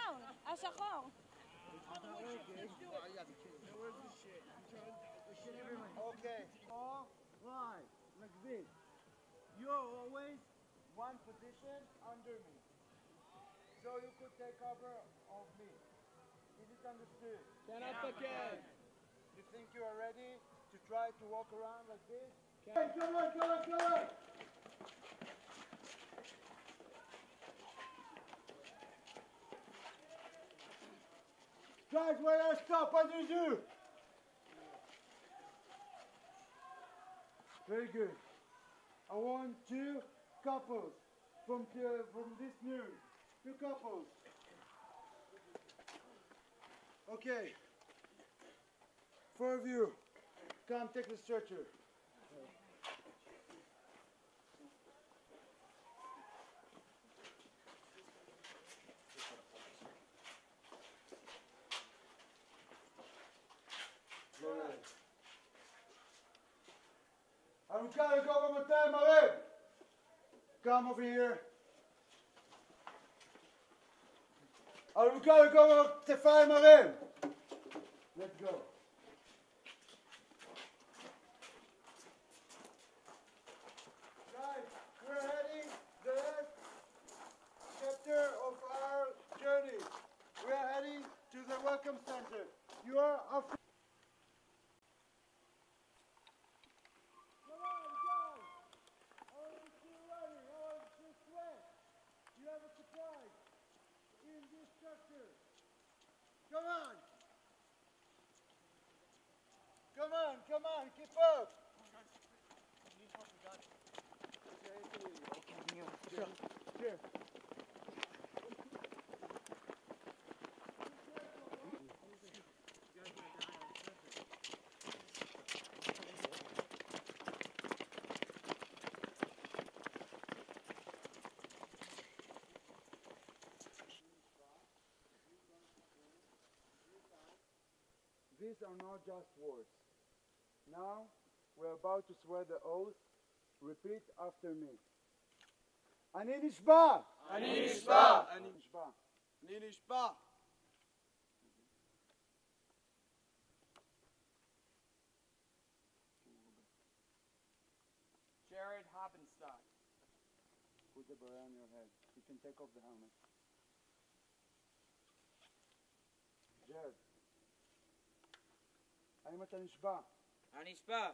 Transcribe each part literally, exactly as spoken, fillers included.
השחור, השחור. Okay, all right, like this. You're always one position under me. So you could take cover of me. Is it understood? You think you are ready to try to walk around like this? Okay, come on, come on, come on! Guys, where I stop? What do you do? Very good. I want two couples from the, from this noon. Two couples. Okay. Four of you. Come take the stretcher. I'm gonna go one more time, Marim. Come over here. I'm gonna go over to find Marim. Let's go. Guys, we're heading the last chapter of our journey. We are heading to the welcome center. You are our Come on! Come on, come on, keep up! Sure, sure. These are not just words. Now, we're about to swear the oath. Repeat after me. אני נשבע! אני נשבע! אני נשבע. אני נשבע! Jared Hoppenstock. Put the beret on your head. You can take off the helmet. Jared. האם אתה נשבע? אני נשבע!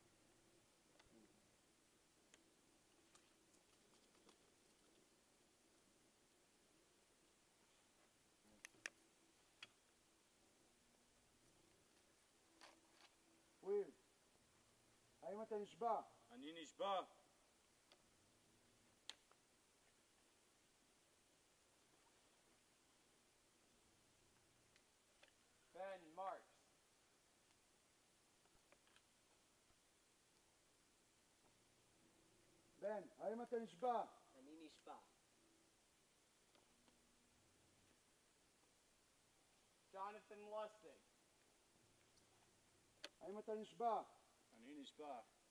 וויל, האם אתה נשבע? אני נשבע! Ben Marks. בן, האם אתה נשבע? אני נשבע. Jonathan Lustig. האם אתה נשבע? אני נשבע.